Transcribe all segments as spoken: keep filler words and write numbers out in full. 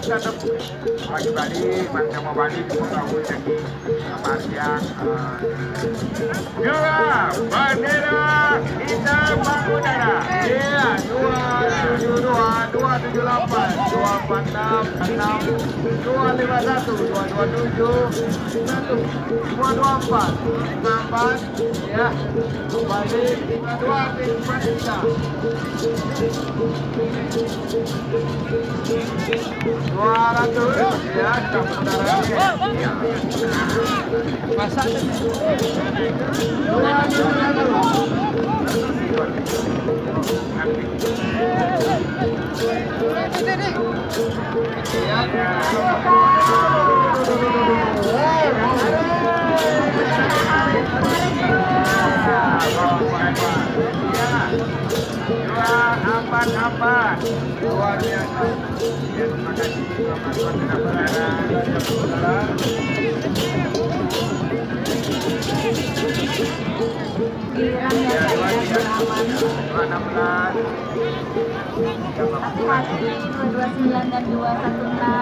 tetap lagi balik, macam mau balik kita tahu jadi siang. Dua bendera hitam mengudara. Iya, dua tujuh dua, dua tujuh delapan, dua empat enam, enam, dua lima satu, dua dua tujuh, satu, dua dua empat, lima empat, ya, balik lima dua, lima tiga. Dua ratus, ya, hitam mengudara. Ya. Masak dua tujuh satu. Apa-apa luar biasa. Ya, terima kasih teman-teman saudara. Giliran ya saya enam belas aku masih dua dua sembilan dan dua satu enam.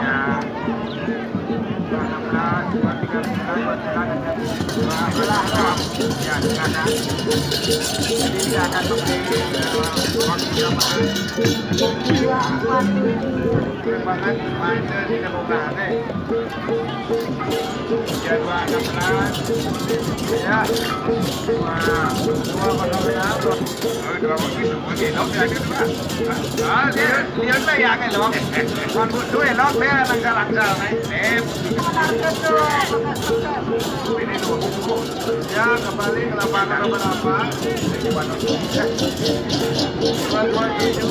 enam belas, dua tiga sembilan, dua sembilan dan ya, silakan. Jadi dia akan memberi waktu tambahan. Dua empat tujuh. Kembangan mana di kemukahan eh. Ya, dua enam belas. Ya. Dua dua pasal ya. Dua mungkin mungkin lok ya gitu kan. Ah, dia dia lah ya kan lok. Kon butuh ya lok dia langkah-langkah naik. Eh, ini dua buku. Ya, kembali ke lapangan nomor delapan. Ini buat dua dua tujuh.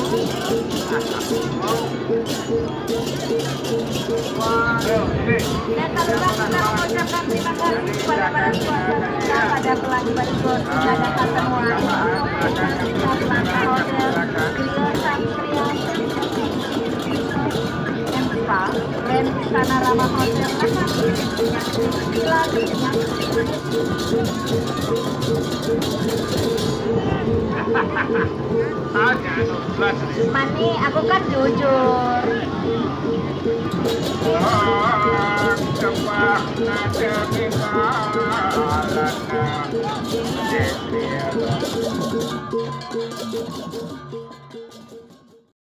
Dan terutama kita mengucapkan terima kasih kepada para sponsor kita pada kelanjutan sport pada semua dan Istana Rama Hotel Mani, aku kan jujur. Terima kasih.